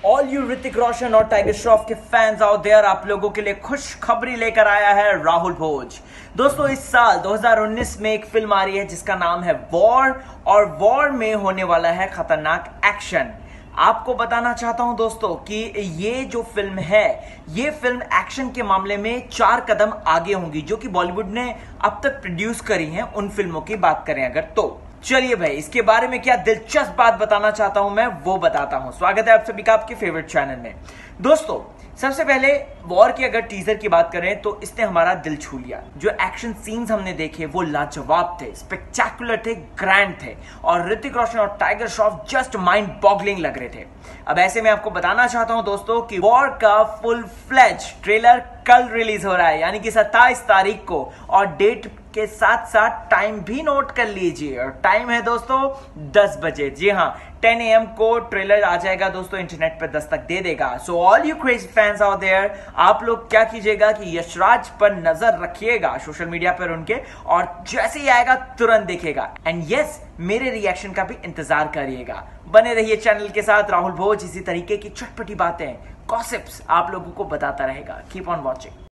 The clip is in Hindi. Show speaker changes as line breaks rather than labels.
ऑल यू ऋतिक रोशन और टाइगर श्रॉफ के फैंस आउट देयर, आप लोगों के लिए खुश खबरी लेकर आया है राहुल भोज। दोस्तों, इस साल 2019 में एक फिल्म आ रही है जिसका नाम है वॉर, और वॉर में होने वाला है खतरनाक एक्शन। आपको बताना चाहता हूं दोस्तों कि ये जो फिल्म है, ये फिल्म एक्शन के मामले में 4 कदम आगे होंगी जो कि बॉलीवुड ने अब तक प्रोड्यूस करी हैं। उन फिल्मों की बात करें अगर तो चलिए भाई, इसके बारे में क्या दिलचस्प बात बताना चाहता हूं मैं, वो बताता हूं। स्वागत है आप सभी का आपके फेवरेट चैनल में। दोस्तों, सबसे पहले वॉर की अगर टीजर की बात करें तो इसने हमारा दिल छू लिया। जो एक्शन सीन्स हमने देखे वो लाजवाब थे, स्पेक्टेकुलर थे, ग्रैंड थे, और ऋतिक रोशन और Tiger Shroff just mind boggling लग रहे थे। अब ऐसे में आपको बताना चाहता हूं दोस्तों कि वॉर का फुल फ्लेज ट्रेलर कल रिलीज हो रहा है, यानी कि 27 तारीख को, और डेट के साथ साथ टाइम भी नोट कर लीजिए। और टाइम है दोस्तों 10 बजे। जी हाँ, 10 AM को ट्रेलर आ जाएगा दोस्तों, इंटरनेट पर दस्तक दे देगा। So all you crazy fans out there, आप लोग क्या कीजिएगा कि यशराज पर नजर रखिएगा सोशल मीडिया पर उनके, और जैसे ही आएगा तुरंत देखेगा। एंड यस, मेरे रिएक्शन का भी इंतजार करिएगा। बने रहिए चैनल के साथ। राहुल भोज इसी तरीके की चटपटी बातें, गॉसिप्स आप लोगों को बताता रहेगा। Keep on watching.